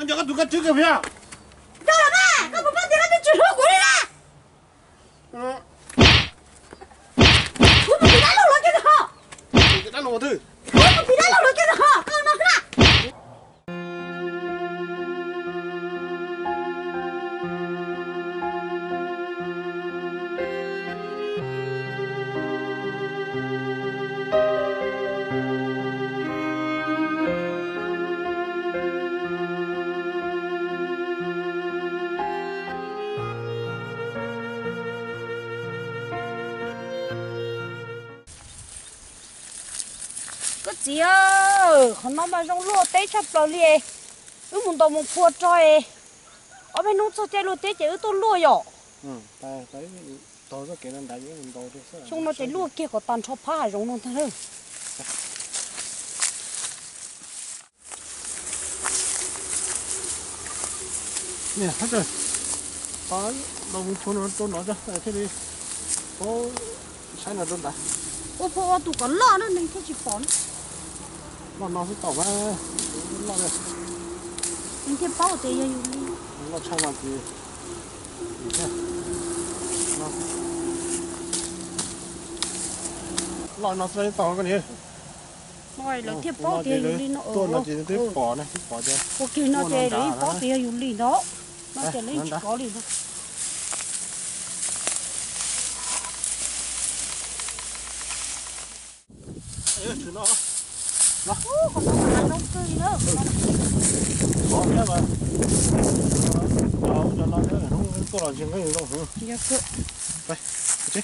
cho các tụi cái trước kìa phía. Cho là ba, các bố thì nó bị chuyển hướng của đi ra. Ủa mà thì đã lâu rồi chứ hả? Thì đã lâu rồi. Ủa mà thì đã lâu rồi chứ hả? Con nó ra. cái gì ơ còn nó mà trong lúa tết chập rồi liền cứ muốn tao muốn phua trời ở bên nút sao chơi lúa tết chỉ tôi lúa rồi Tại tôi rất kỹ năng đại với mình tôi rất chúng nó chơi lúa kia có toàn cho phá giống nó thôi nè hết rồi có đồng thôn nó tôi nói cho thế đi có sai là đơn đã ô phô tụi con lợn nó nên cái chỉ phón nó sẽ tỏ ra lo này mình thêm bao tiền rồi nó trong là gì nó sẽ tỏ cái này rồi là thêm bao tiền rồi nó tôi nó chỉ tiếp bỏ này tiếp bỏ cho ok nó chơi đấy bao tiền rồi đó nó chơi lấy chỉ có đi thôi chứ nó còn nó nấu cơm nữa có thế mà cho nó thế là nó tôi làm chuyện cái gì đâu dạ cơ đây chứ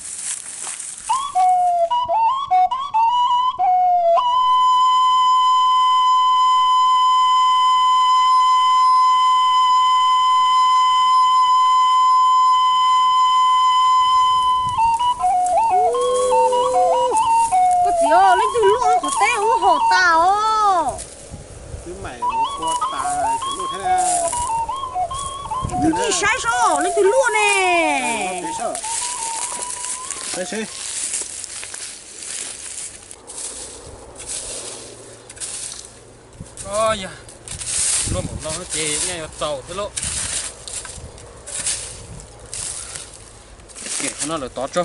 đi sai số lên từ luôn nè đây xí ôi da luôn một nó chè ngay ở tàu thế lộ kệ nó là to cho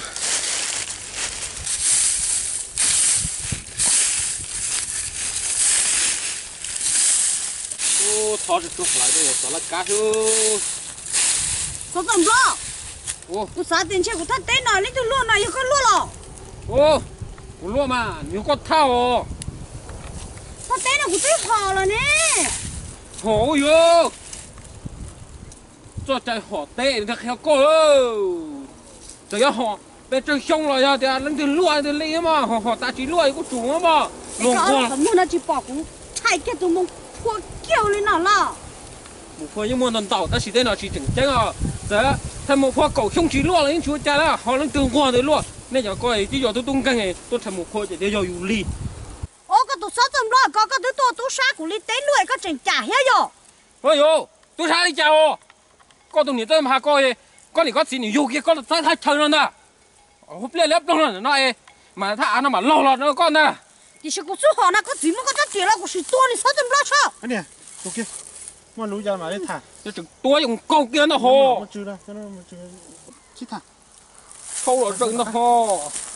ô thò được chút lại đây rồi là cá chứ có cầm lo ô กูสาตินเช่กูท่านเต้นหน่อยนี่ถึงลวดหน่อยยังก็ลวดหรอ ôกูรู้มาnhiều con thao ô ท่านเต้นน่ะกูเต้นพอแล้วเนี่ย hổ yo cho chạy hổ tê thì khéo cô rồi họ bên trên sông rồi thì lên từ lúa từ lấy mà họ ta chỉ lúa có chủ mà luôn qua thằng mua nó chỉ bỏ cũng chạy cái tụi mông phua kêu lên nào là một phơi nhưng mà lần đầu ta chỉ tên là chỉ chỉnh chắc à giờ thành một phơi cầu không chỉ lúa là những chú cha đó họ lên từ qua tới lúa nên giờ coi chỉ giờ tôi tung căng này tôi thành một phơi để giờ dùng ly ô cái tụi sáu trăm lo có cái đứa tôi sát của ly tế nuôi có chỉnh trả hết rồi ôi yo tôi sao đi chào có tụi nhỉ tôi mà coi có thì có gì nhiều kia có thấy thấy chơi luôn nè húp lên lép luôn rồi nói mà thà nó mà lâu rồi nó con nè thì sự của số họ nó có gì mà có chắc tiền là của sự tôi thì sáu trăm lo sao anh nè tôi kia mà lũ ra mà đi thả cho chừng tôi dùng câu kia nó hồ mà chưa đâu cho nó mà chưa chỉ thả câu rồi chừng nó hồ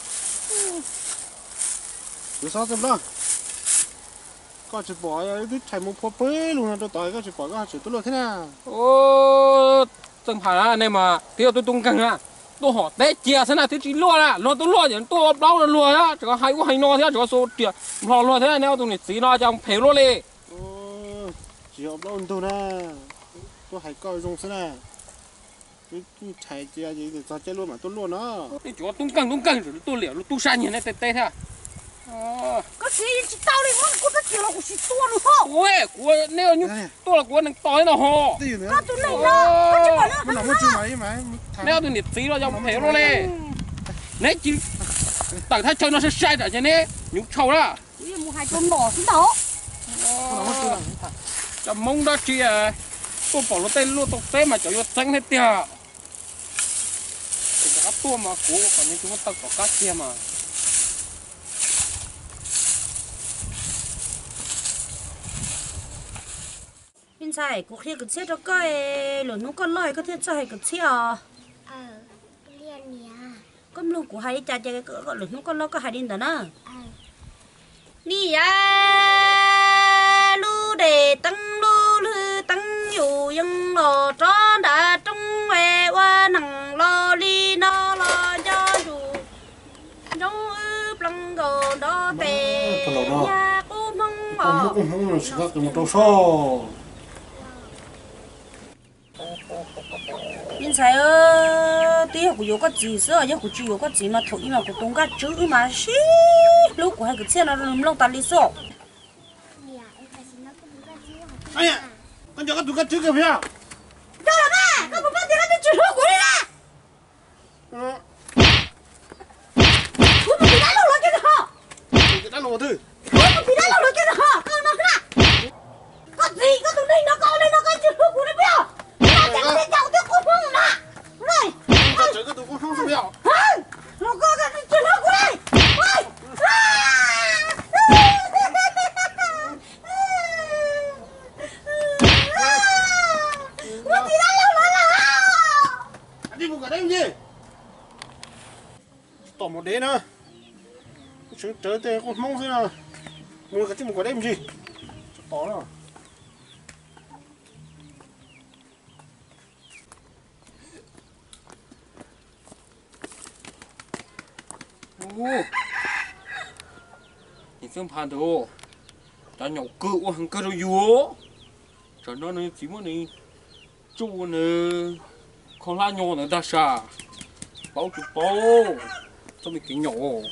cứ sao xem đó có chụp bỏ cái chạy một phố bơi luôn là tôi tới có chụp bỏ có chụp tôi luôn thế nào ô từng phải là này mà tiêu tôi tung căng à tôi hỏi té chia thế nào thế chỉ luôn à lo tôi luôn thì tôi đâu là luôn á chỉ có hay có hay no thế chỉ có số tiền lo luôn thế này nếu tôi chỉ nó trong phèo luôn đi chỉ học đâu tôi nè tôi hay coi dùng thế này cái chạy chia gì thì cho chơi luôn mà tôi luôn đó cái chỗ tung căng rồi tôi liệu tôi sai nhìn này tê tê thế có gì chỉ tao đi muốn có rất nhiều là của sự tôi đúng không của nếu như tôi là của thằng tối nào hồ có tụi này nó có chứ mà nó nếu tôi nhiệt tí nó trong phèo luôn đi đấy chứ tặng thái chơi nó sẽ sai rồi chứ nè nhục sầu đó mua hai con đỏ xuống đó chầm mông đó chị à tôi bỏ nó tên luôn tôi tên mà cho nó tránh hết tiền các tua mà cố còn những chúng nó tăng có các kia mà bên sai cũng khi cái xe cho coi rồi nó con lòi có thể cho hay cái xe à liền nhỉ con lúc của hai cha cái gọi là nó con lòi có hai đến đó nè ờ đi à lu để tăng lu lư tăngอยู่ยังรอจอดาจงแวว่าหนังรอลีนอรอยออยู่จงปลังโกดอเตยากูมอง không sẽ có một trâu so bên sai ơ tí học có gì sữa giờ của chị có gì mà thổi mà của tung cá chữ mà xí lúc của hai cái xe nó lùm lông ta đi số nhỉ em phải xin nó cũng ra chứ ai à con cho con tụi con chữ kìa phải không cho là ba con bắt tiền nó bị chuyển của đi nè con bị đá lộn cái hả cái đó là một thứ con bị đá lộn cái hả con nó ra con gì con tụi này nó con đây nó cái chuyển của đi bây giờ nó chẳng thể chậu tiếp con không nè này con chữ cái tụi con không sao phải không nó có cái chuyển của đây ôi con bị đá lộn là anh đi một cái đấy gì tỏ một đế nữa chữ trở tới con mong thế nào mua cái chứ một cái đấy gì tỏ nào nhìn xem phản đồ ta nhậu cự hàng cơ đồ yếu cho nó này chỉ muốn này chú này không lá nhỏ nữa ta xa bao chục bao cho mình cái nhỏ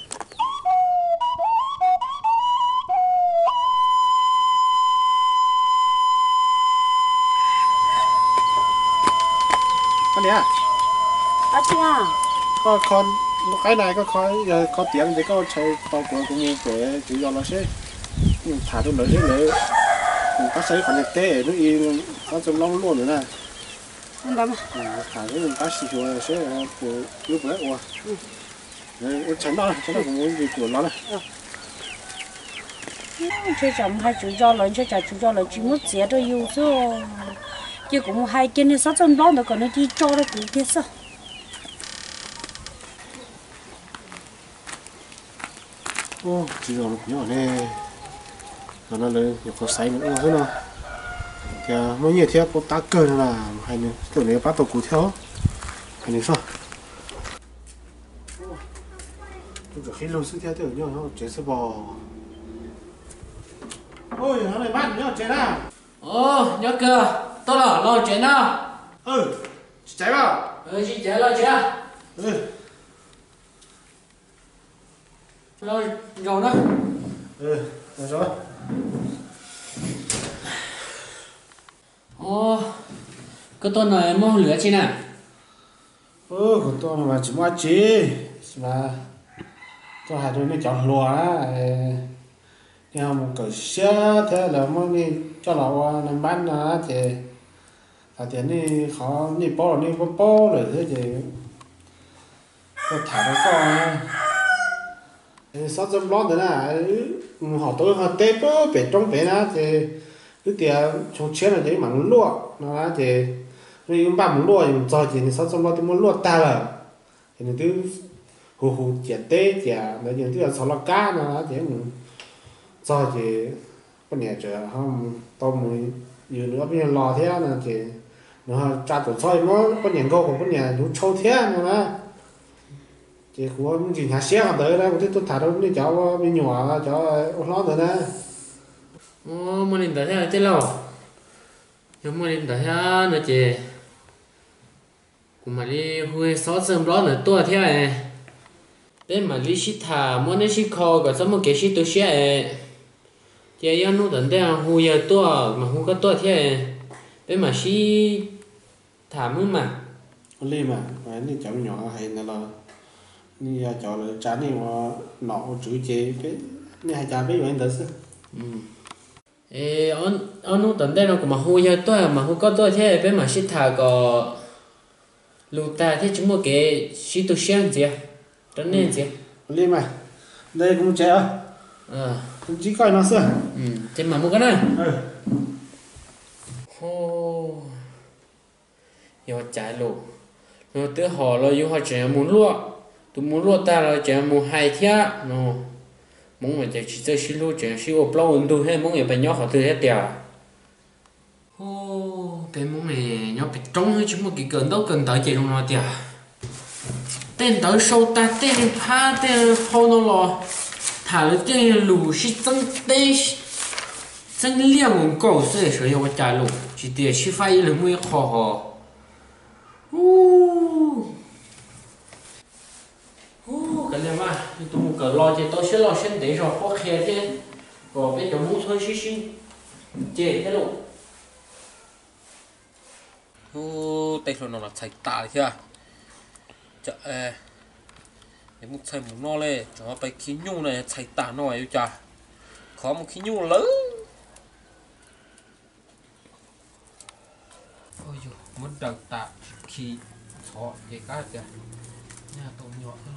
con này à à chị à có con cái này có khói giờ có tiếng thì có chạy tàu của cũng như để chỉ do nó sẽ thả trong đấy nữa có xây còn được té nó yên có trong long luôn nữa nè không đâu mà thả cái mình cá xì chuối sẽ của lúc đấy ủa đấy chắn đó cũng muốn gì của nó này chơi chồng hai chú cho lớn chơi chả chú cho lớn chỉ muốn dễ cho yêu chứ chứ cũng hai cái này sát trong đó nó còn nó đi cho nó cũng thế sao ô chỉ rồi nhỏ này rồi nó lên nhiều có say nữa thế nào thì mới nhiều theo có tá cờ là hay nữa tưởng này bắt đầu cú theo hay nữa sao tôi khi lâu sức theo tưởng nhau nó chế sơ bò ôi nó này bắt nhau chế nào nhớ cơ tôi là lo chuyện nào cháy vào chị chế lo chưa lo rồi đó được rồi cái tôi nói mua lửa chi nè của tôi mà chỉ mua chi mà tôi hai đứa nó chọn lúa á nhưng mà cởi xe thế là mới đi cho nó làm bán nó thì là tiền đi khó đi bỏ rồi thế thì tôi thả nó con sao dám lo thế này họ tôi họ tép bể trong bể nó thì cứ tiền trong chiến là đấy mà lúa nó thì rồi ba muốn lúa thì cho thì sao dám lo thì muốn lúa ta là thì nó cứ hù chè tê chè nó những thứ là sao lo cá nó thì cho thì cái này chờ không tôm mới nhiều nữa bây giờ lò thế là thì nó tra tổ soi nó có nhà câu còn có nhà chú trâu thế nữa thì của chỉ nhà xe hàng tới đó tôi thả đâu đi cháu bên nhỏ cháu nó tới đó mua lên tới thế lâu nhưng mua lên tới thế nữa chị cũng mà đi huê sáu sớm đó nữa tua thế này bên mà đi xịt thả muốn đi xịt kho có sao mà cái xịt tôi xe chị em nó đến đây huê tua mà huê có tua thế bên mà xịt thả mưa mà lên mà đi cháu nhỏ hay là đi cháu là trả đi mà nọ chữ chế cái đi hai cha biết vậy đó chứ ông nó đến đây nó cũng mà huê tua mà huê có tua thế bên mà xịt thả có lụt ta thế chúng một cái xịt tôi xe gì đó nên gì lên mà đây cũng chế cũng chỉ coi nó xưa thế mà mua cái này ô yo trái lụ nó tự họ là yo họ chỉ muốn lúa tụi muốn lúa ta là chỉ muốn hai thia nó muốn mà chỉ chơi xí lúa chỉ xí ô plau ấn độ hay muốn người phải nhóc họ từ hết tiệt ô cái muốn này nhóc phải trống hay chúng một cái cơn đâu cần tới chỉ không nói tiệt tên tới sâu ta tên pha tên phao nó lò thả được tên lù xí chân tên chân liang một câu sẽ sử dụng cái trái lù chỉ để xí phải là muy khó họ cái này mà tụi mình cỡ lo thì tôi sẽ lo xem để rồi khó khăn thế rồi bây giờ muốn thôi xí xí chế thế luôn tay rồi nó là chạy tạ thế à chợ để một chạy một no lên cho nó phải khí nhu này chạy tạ nó ấy chả có một khí nhu lớn ôi dồi mất đợt tạ khí khó vậy cả kìa nhà tôi nhỏ hơn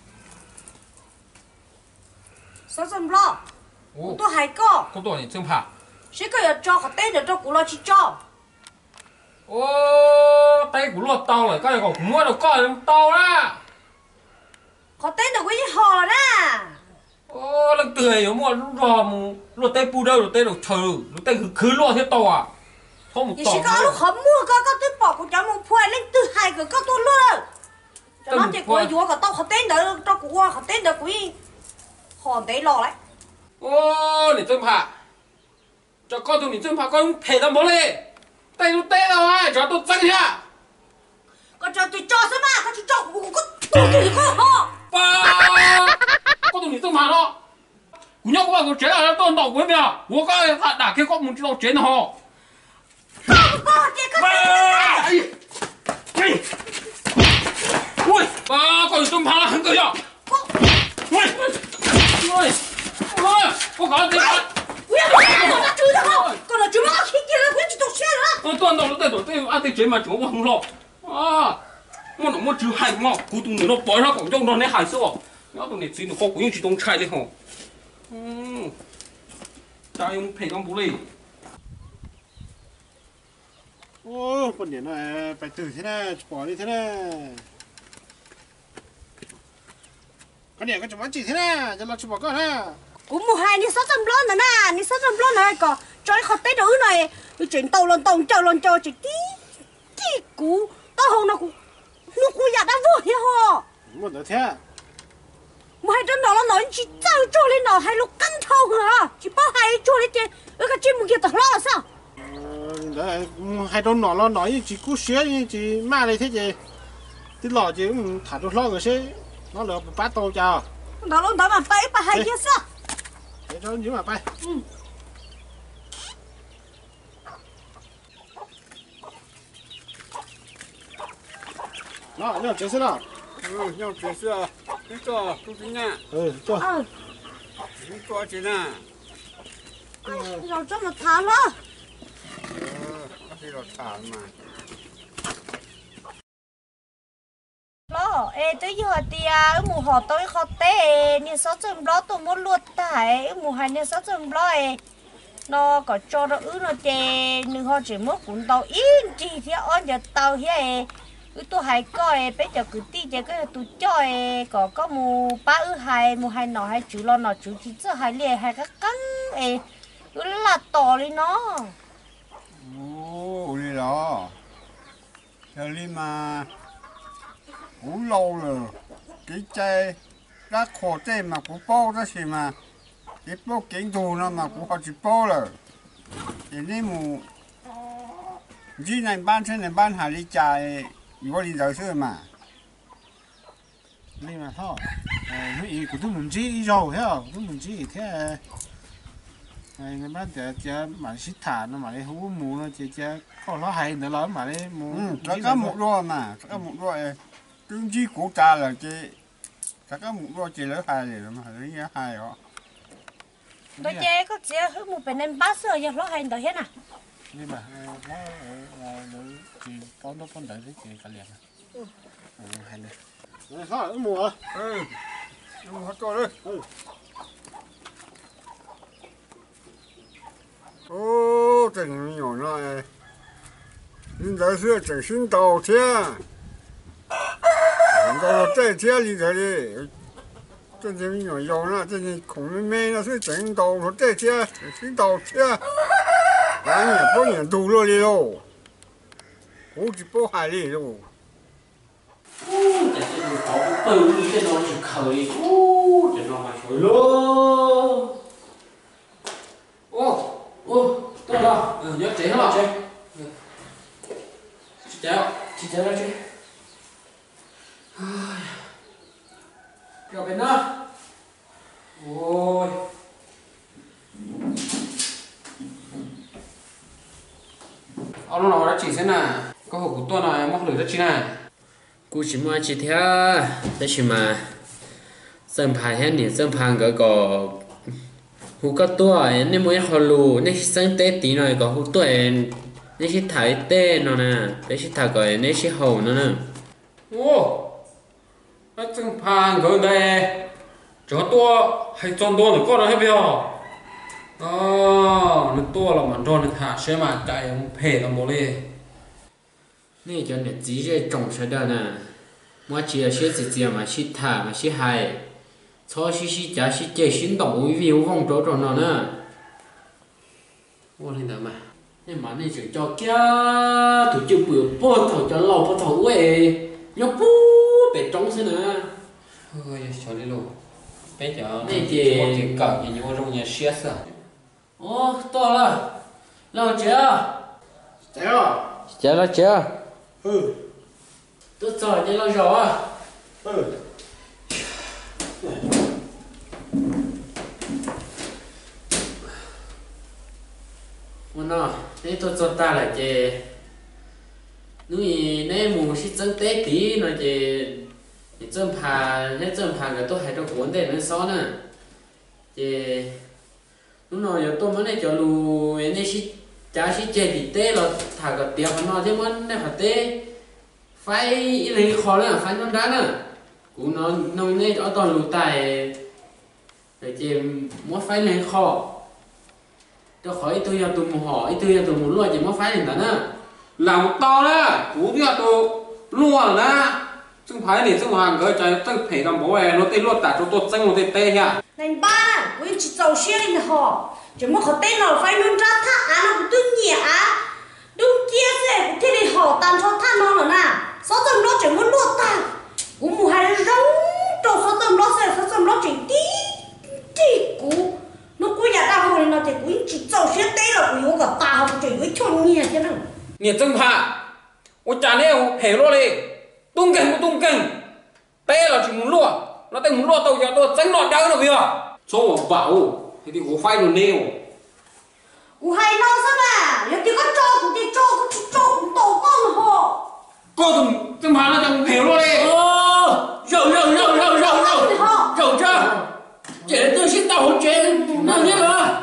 sao dần lo tôi hay có tôi này chân phà sẽ có cho họ tên được cho cụ lo chỉ cho ô tay của lột tàu này cái này còn mua được coi tàu đó họ tên được cái gì họ nè ô lần tươi nó mua lúc rò mu lột tay pu đâu lột tay được thử lột tay cứ lột thế tàu à không một thì tàu sẽ có lúc họ mua có tôi bỏ của cháu một phơi lên từ hai cái có tôi luôn cho nó chỉ của vua có tao họ tên được cho cụ họ tên được quý họ đấy lo đấy ô để chân phà cho con tụi mình chân phà con thể ra món này tay nó tê rồi cho tôi chân nha con cho tôi cho sao mà con cho cụ có tôi có họ ba con tụi mình chân phà đó cú nhau có chế là tôi đọc với mẹ我刚才打开光门知道chế nào con chị có ôi ba con chân phà là很可笑ôi ôi ôi我搞这个 con là chui đâu con là chui mà khi kia là quên chỉ tôi xe nữa tôi nó tay tôi ăn tay chế mà chúng không lo à nó chịu hại mà cú tụi nó bỏ ra cổng trong nó này hại sao nó tụi này chỉ nó có cú chỉ đông chạy đi hả cha用培养不累 ô con điện này phải từ thế này bỏ đi thế này con điện con chụp chỉ thế này cho nó chụp bỏ con ha cũng mua hai ni sáu trăm lon nữa nè ni sáu trăm lon này có cho họ tên được này tôi chuyển tàu lần cho chỉ tí cú tao hôm nó cú nhà đã vừa hiểu họ một đứa thế mà hai trăm đó là nói chỉ trao cho lên nó hay lúc căng thâu hả chỉ bao hai cho lên trên cái chim một kia tao lo sao đấy hai đứa nó nói chỉ cú xé chỉ ma này thế gì tí lọ chỉ thả được lo rồi xí nó lừa bắt tàu chào đó mà bay bà hai kia sao để cho những mà bay nó nhau chuyển xe nào nhau chuyển xe cái cho tôi tính nha cho cái cho chị nè rồi cho nó thả lo cái rồi thả mà lo tới giờ thì mù họ tôi họ té ni sáu trăm lo tôi muốn luộc tại mù hai ni sáu trăm lo nó có cho nó nó chè nhưng họ chỉ muốn cuốn tàu in chỉ thì on giờ tàu thế tôi hay coi bây giờ cứ tí giờ cái tôi cho có mù ba mù hai nọ hai chú lo nọ chú chỉ cho hai lìa hai cái cắn cứ là to đi nó ô đi đó giờ đi mà cũng lâu rồi cái chai đã khổ chai mà cũng bao đó gì mà cái bao kiến thù nó mà cũng họ chỉ bao rồi thì nên mù chỉ này ban hà đi chạy có đi đâu xưa mà nên mà thôi mấy của tôi muốn chỉ đi rồi thấy không tôi muốn chỉ thế này người bán chỉ mà xịt thả nó mà lấy hú mù nó chỉ có nó hay nữa lắm mà lấy mù có một đôi mà có một đôi tương chí của cha là chị có một đôi chị lấy hai gì mà lấy giá hai đó tôi chơi có chơi hết một bên em bát sữa giờ nó hay được hết à nhưng mà nó chỉ con đó con đấy chỉ cả liền hay này thôi mùa mùa cho đấy ô tình nhỏ nó 现在是整新稻田，到了这田里头的，这就有呢，这就孔明妹那是整到了这田整新稻田，俺也不能多了的喽，估计不海里喽。 这是搞不本地这种是可以，这种嘛说哟。到了，要这了，去接了去。哎呀，要边呢？哦。ông nó nói chỉ thế nào có hộp của tôi này móc lửa rất chi này cú chỉ mua chỉ theo thế chỉ mà sân phai hết nhỉ sân phai cái có hú có tuổi nên mới họ lù nên sân tết tí này có hú tuổi nên chỉ thấy tết nó nè để chỉ thấy cái nên chỉ hậu nó nè ô cái sân phai cái đây cho tôi hay chọn tôi được con nó hết bây giờ nó to là mà cho nó thả xe mà chạy ông phê nó bố đi này cho nên chỉ để trồng sẽ được nè mà chỉ là xe chỉ mà chỉ thả mà chỉ hay cho chỉ giá chỉ chế sinh động vì không chỗ nó nè ô lên đó mà nhưng mà này chỉ cho kia tụi chưa bự bớt thầu cho lâu bớt thầu vậy nhóc bú để trồng thế nè ơi cho đi luôn bây giờ này chỉ cởi thì nhiều trong nhà xe sao ô to rồi lâu chưa chưa tôi sợ như lâu rồi à nó thế tôi cho ta là chị nuôi nè mù xí chân té tí nó chị chân phà cái tôi hay cho cuốn để nó xó nè chị lúc nào giờ tôi mới này cho lù này xí cha xí chơi thì té là thả cái tiệp nó thế mới này phải té phải lấy khó là phải nó đá nè cũng nó này ở toàn lù tài để chị muốn phải lấy khó cho khỏi tôi giờ tôi muốn hỏi tôi giờ tôi muốn luôn chỉ muốn phải đến đó nè làm to đó cũng giờ tôi luôn đóซึ่งภายในซึ่งhàng cái trái tức phải làm bố nó tê luôn tại chỗ tôi chân nó tê tê nha này ba với chỉ tàu xe lên họ chỉ muốn họ tên nào phải luôn ra thắt à nó cũng tương nhẹ đúng kia sẽ thế thì họ tàn cho thắt nó rồi nè sáu tầm nó chỉ muốn luộc ta cũng mua hai rong cho sáu tầm nó chỉ tí cú nó cứ nhà ta hồi nó thì cũng chỉ tàu xe tên là cũng có cả ta họ chỉ với chôn nhẹ thế nào nhẹ chân phà ôi chả nè hề luôn đi tung kênh té là chỉ muốn lùa nó tên muốn lùa tàu cho tôi tránh lọt đau nó bây giờ số bảo thì có phai rồi nêu u hay nó sao mà nếu thì có cho cũng tổ con họ cô từng phá nó chẳng hiểu luôn đi rầu chưa trẻ tôi xin tàu chuyện nào nhé mà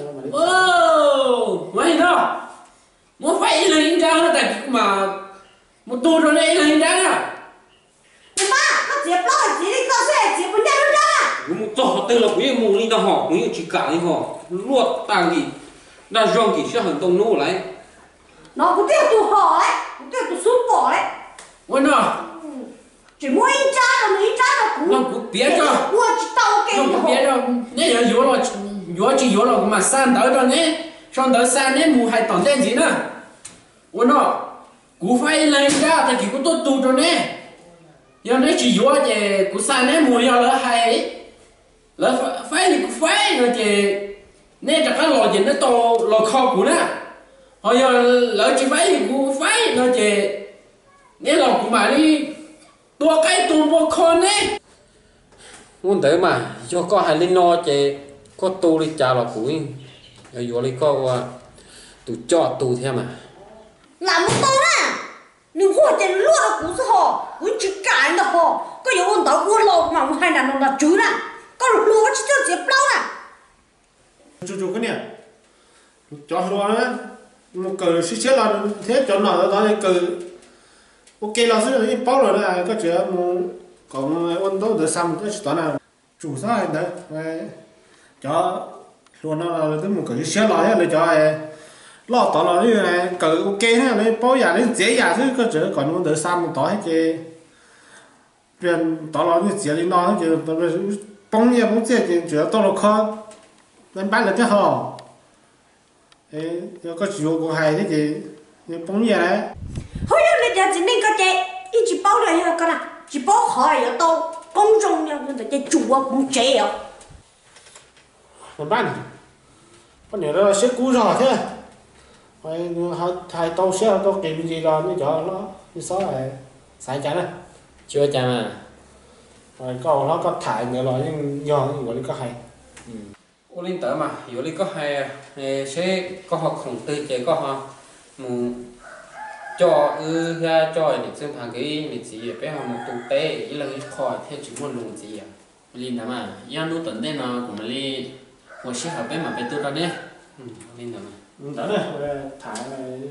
vậy đó muốn phải là hình ra nó tại mà một tu rồi đây là hình ra nè ba nó dẹp lo chỉ đi cơ sẽ chỉ vấn đề nó ra một trò tên là quý mù linh ta họ quý chỉ cả linh họ luộc tàng gì đã rong chỉ sẽ hình tông nô lại nó cũng tiêu tụ họ đấy cũng tiêu tụ xuống bỏ đấy ôi nào chỉ mua in cha là cũng nó cũng biết cho mua chỉ tàu kêu nó cũng biết rồi nếu giờ vô chỉ vô rồi mà san tới rồi nè xong tới san nè mù hay tỏng tên gì nữa ôi nó cú phải lên ra thì cũng tốt tu rồi nè giờ nếu chỉ vô thì cú san nè mù giờ là hay là phải thì cũng phải rồi thì nên chắc cái lò gì nó to lò kho của nó hồi giờ lỡ chỉ phải thì cũng phải rồi thì nên lò của mà đi tua cái tu vô kho nè muốn tới mà cho có hai linh no thì có tu đi chào lò củi rồi vô đi có tu cho tu theo mà làm một tàu nè đừng có tiền luôn là cũng họ cũng chỉ cãi là họ có nhiều ông tàu buôn lậu mà hai đàn ông là chứ nè có lúa chỉ cho dẹp lâu nè chú cái này cho lúa nữa một cờ xí chết là thế cho nó đó là cờ ok là sẽ là bao rồi đấy có chuyện một còn ôn tố được xong cái chuyện là chủ sao đấy và cho lúa nó là tới một cờ xí chết lại là cho lo tỏ lo như này cỡ ok ha lấy bao giờ đến dễ giờ chứ có chữ còn muốn đợi sao một tỏ hết chứ chuyện tỏ lo như dễ lên nó chứ bông nhẹ bông dễ thì chữ tỏ lo khó nên bán được cái hò ấy có chịu của hai thế thì bông nhẹ đấy thôi giờ giờ chỉ nên có chế ít chỉ bao rồi ha con à chỉ bao khỏi ở đâu công trong nhau nhưng mà chế chủ cũng chế à làm bán con nhớ là xếp cũ rồi thế hay hay tàu xe tàu kìm gì rồi mới cho nó như số này xài chả này chưa chả mà rồi câu nó có thải nữa rồi nhưng do gọi là có hay ô linh tớ mà yếu linh có hay sẽ có học khổng tư chế có học mù cho ra cho để xem hàng cái lịch gì bé học một tụ tế ý là cái khỏi theo chữ môn lùng gì à linh tớ mà yên nút tận đây nó của mình linh một chiếc học bé mà bé tôi ra đấy linh tớ mà đó này thải này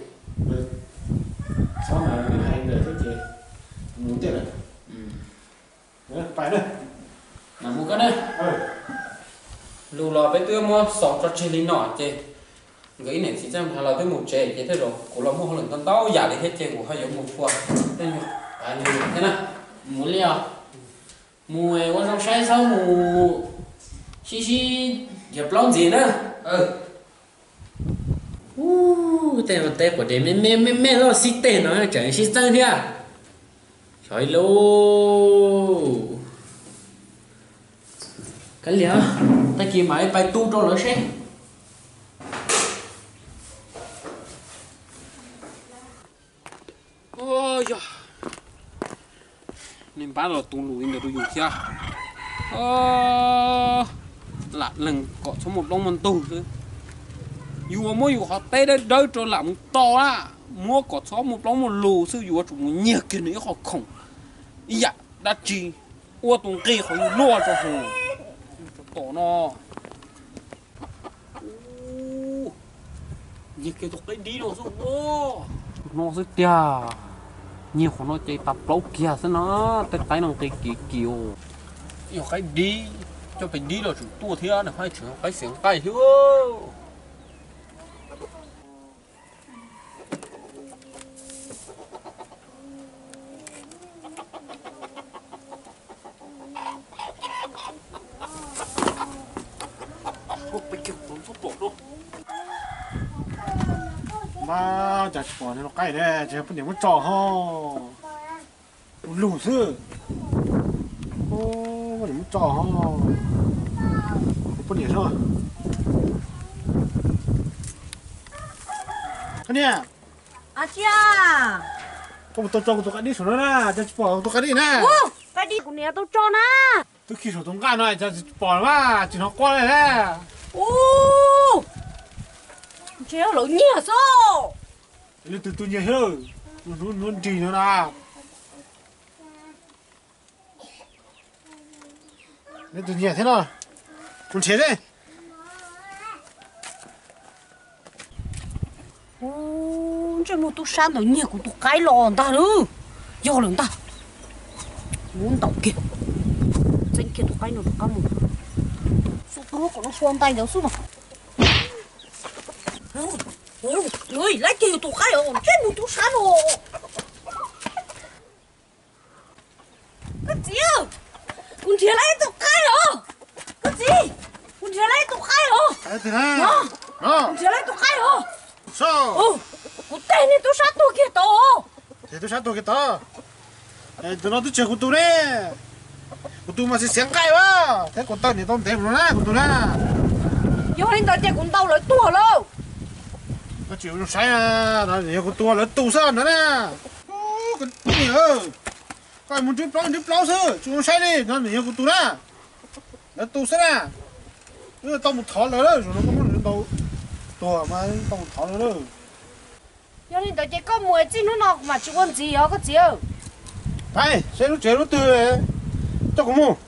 sau này cái hay nữa thế chị muốn tiền này phải đây mà mua cái đấy lù lò bé tôi mua sọ cho chơi linh nọ chơi cái này chỉ xem là tới một chế thế thôi rồi của nó mua lần con tao giả để hết chơi của hai giống một fois đây này thế nào mua liều mua quan trọng sai sao mua xí dẹp lon gì nữa tên một tên của đêm mẹ lo xí tên nó chẳng xí tăng thế à trời lô cái liều ta kia máy bay tu cho nó xem ôi giời nên bán là tung lùi để tôi dùng kia là lần có số một đông mình tu chứ dù mua dù họ tê đây đâu cho làm to á mua có số một đông một lù sư dù chúng nhiều cái nữa họ khổng dạ đã chi ô tung kia họ lùa cho hồ tổ nó nhiều cái thuộc cái đi nó xuống nó rất tia nhiều của nó chạy tập lâu kia sao nó tay nó tay kiểu nhiều cái đi cho phải đi là chúng tua thế này phải chịu cái xiềng tay chứ mà chả bỏ nó cái đấy chỉ phải điểm một trò ho lù sư ô điểm một trò ho không điểm thôi cái này à cha tôi cho tôi cái đi xuống đó nè cho bỏ tôi cái đi nè cái đi của nhà tôi cho na tôi khi số tôi cái này cho bỏ mà chỉ nó qua này nè chéo lỗ nhiều sao lên từ nhiều hơn luôn trì nữa nào lên từ nhiều thế nào còn chế đấy 这么多山头nhiều của tôi cái lòn ta nữa do lần ta muốn tàu kia danh kia tôi cái nó cá mù số tôi có nó xoan tay đâu số mà ơi lấy kia tôi cái rồi chết một tôi山rồi cái gì con chia lấy tôi cái rồi cái gì con chia lấy tôi cái rồi cái thế nào con chia lấy tôi cái rồi sao con tên này tôi sát tôi kia to thế tôi sát tôi cái to tôi nói tôi chơi của tôi đấy của tôi mà sẽ sáng cay quá thế còn tao thì tao thêm rồi nè của tôi nè vô lên tao chơi con tao lấy tua luôn nó chịu nó sai à nó nhiều của tôi lấy tù sơn nữa nè cái gì ơ coi muốn chụp lâu sư chúng nó sai đi nó nhiều của tôi nè lấy tù sơn nè nó tao một thỏ nữa rồi nó có một tàu tù mà tao một thỏ nữa rồi vô lên tao chơi có mùi chứ nó nọ mà chú con gì hả có gì ơ này sẽ nó chế nó từ cho có mua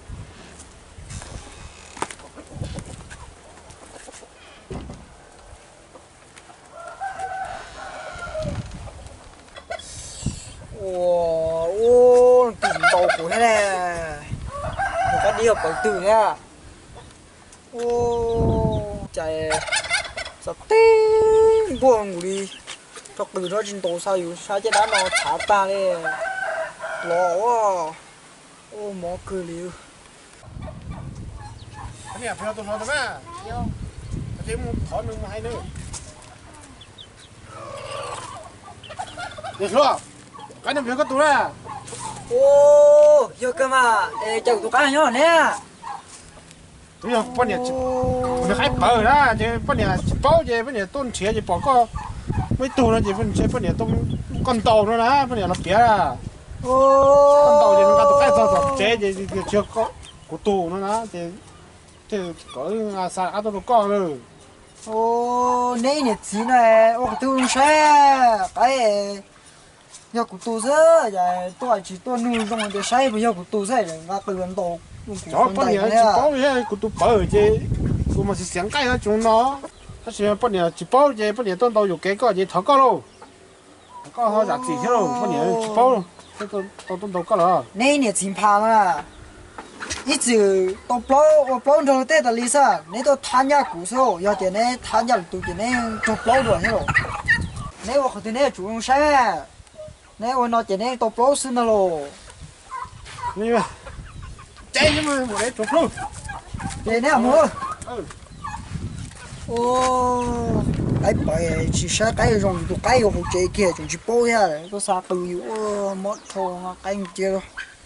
ô tìm bầu của thế này một cái đi học bằng từ nha ô chạy sắp tím không buồn ngủ đi cho từ đó trên tổ saoอยู่sao chứ đã nó thả ta đi lọ quá ô mỏ cười liu cái này phải tôi nói thôi mà cái mu thỏ mình hay nữa được chưa cái này phải có tôi ra ô giờ cơ mà chồng tụi cái nhỏ nè tôi giờ vấn đề nó hay bờ ra chứ vấn đề bao chứ vấn đề tôn chế chứ bỏ có mấy tù nó chỉ vấn đề tôn con tàu nữa đó vấn đề nó bía ra con tàu thì nó tụi cái sao chế thì chưa có của tù nữa đó thì có sao ăn tôi có rồi ô nãy nhật gì này ô tôi xe cái giờ của tôi giờ tôi chỉ tôi nuôi trong cái xe bây giờ của tôi sẽ là từ gần tổ đó vấn đề chỉ bao cái của tôi bờ chứ tôi mà chỉ sáng cái đó chúng nó它是不年一包的，不年等到有改革的炒高喽，搞好啥子去喽？不年一包喽，这都搞了。 那年真怕嘛，一直都包着带的里噻，那都参加故事哦，要点呢参加都点呢都包着去喽，那我后头呢就用啥？那我那点呢都包死了喽。 你们，这你们我来做喽。 点呢么？ô cái bể chỉ sẽ cái rồng tụ cái hồ chế kia chúng chỉ bố ya rồi có sao từ ô mất thôi cái kia rồi